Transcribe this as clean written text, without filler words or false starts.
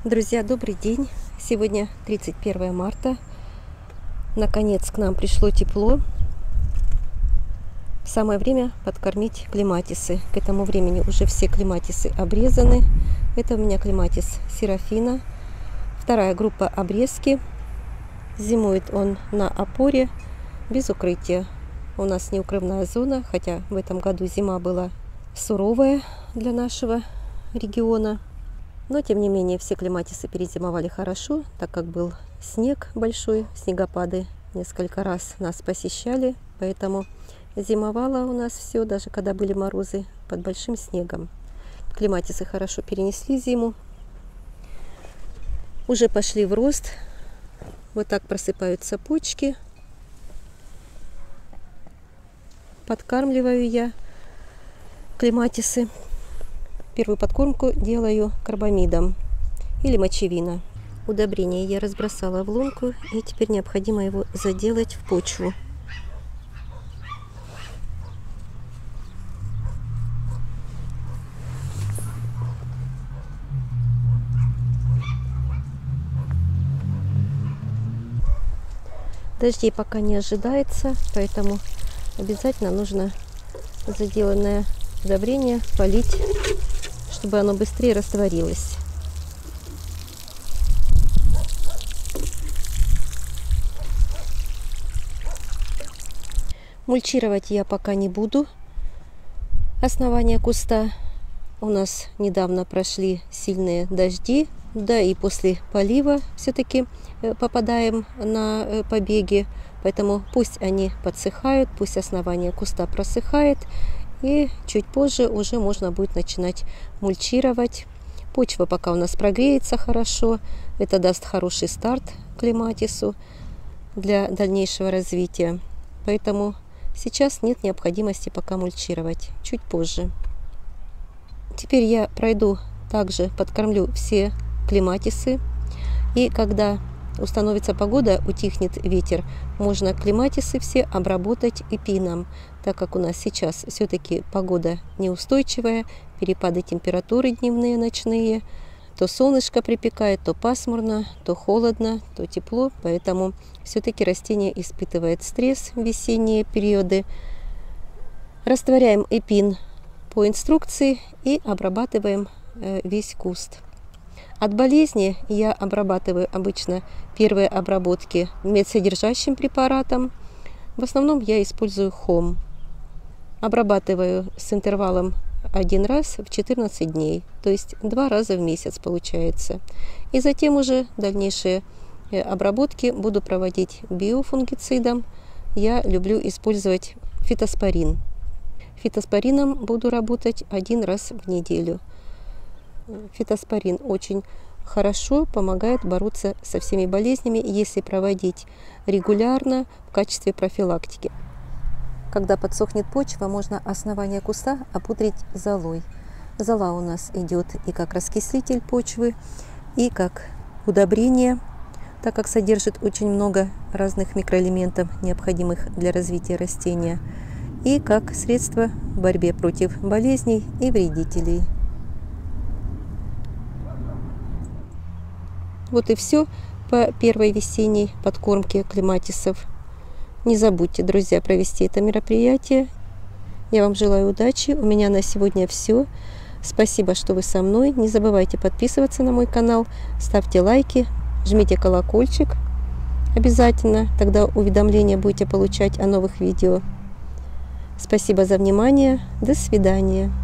Друзья, добрый день! Сегодня 31 марта. Наконец к нам пришло тепло. Самое время подкормить клематисы. К этому времени уже все клематисы обрезаны. Это у меня клематис Серафина. Вторая группа обрезки. Зимует он на опоре без укрытия. У нас неукрывная зона, хотя в этом году зима была суровая для нашего региона. Но, тем не менее, все клематисы перезимовали хорошо, так как был снег большой, снегопады несколько раз нас посещали, поэтому зимовало у нас все, даже когда были морозы, под большим снегом. Клематисы хорошо перенесли зиму, уже пошли в рост, вот так просыпаются почки. Подкармливаю я клематисы. Первую подкормку делаю карбамидом или мочевина. Удобрение я разбросала в лунку, и теперь необходимо его заделать в почву. Дождей пока не ожидается, поэтому обязательно нужно заделанное удобрение полить, чтобы оно быстрее растворилось. Мульчировать я пока не буду основание куста. У нас недавно прошли сильные дожди, да и после полива все-таки попадаем на побеги, поэтому пусть они подсыхают, пусть основание куста просыхает, и чуть позже уже можно будет начинать мульчировать. Почва пока у нас прогреется хорошо. Это даст хороший старт клематису для дальнейшего развития. Поэтому сейчас нет необходимости пока мульчировать. Чуть позже. Теперь я пройду, также подкормлю все клематисы. И когда установится погода, утихнет ветер, можно клематисы все обработать эпином, так как у нас сейчас все-таки погода неустойчивая, перепады температуры дневные, ночные, то солнышко припекает, то пасмурно, то холодно, то тепло, поэтому все-таки растение испытывает стресс в весенние периоды. Растворяем эпин по инструкции и обрабатываем весь куст. От болезни я обрабатываю обычно первые обработки медсодержащим препаратом. В основном я использую хом. Обрабатываю с интервалом один раз в 14 дней, то есть 2 раза в месяц получается. И затем уже дальнейшие обработки буду проводить биофунгицидом. Я люблю использовать фитоспорин. Фитоспорином буду работать 1 раз в неделю. Фитоспорин очень хорошо помогает бороться со всеми болезнями, если проводить регулярно в качестве профилактики. Когда подсохнет почва, можно основание куста опудрить золой. Зола у нас идет и как раскислитель почвы, и как удобрение, так как содержит очень много разных микроэлементов, необходимых для развития растения, и как средство в борьбе против болезней и вредителей. Вот и все по первой весенней подкормке клематисов. Не забудьте, друзья, провести это мероприятие. Я вам желаю удачи. У меня на сегодня все. Спасибо, что вы со мной. Не забывайте подписываться на мой канал, ставьте лайки, жмите колокольчик обязательно. Тогда уведомления будете получать о новых видео. Спасибо за внимание. До свидания.